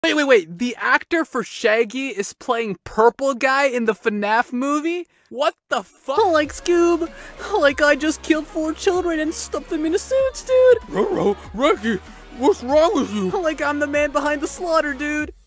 Wait. The actor for Shaggy is playing Purple Guy in the Fnaf movie? What the fuck? Like Scoob, like I just killed 4 children and stuffed them into suits, dude. Roro, Reggie, what's wrong with you? Like I'm the man behind the slaughter, dude.